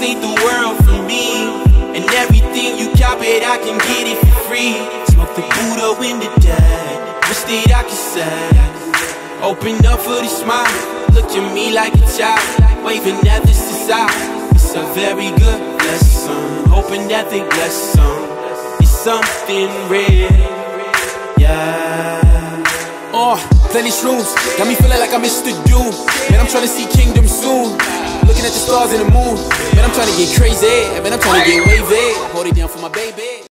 ain't the world for me. And everything you copy, I can get it for free. Smoke the Buddha in the dead, wish that I could say. Open up for the smile, look at me like a child, waving at this aside. It's a very good lesson, hoping that they bless some. It's something real, yeah. Plenty shrooms, got me feeling like I'm Mr. Doom. Man, I'm trying to see kingdom soon. Looking at the stars and the moon. Man, I'm trying to get crazy. Man, I'm trying to get wavy. Hold it down for my baby.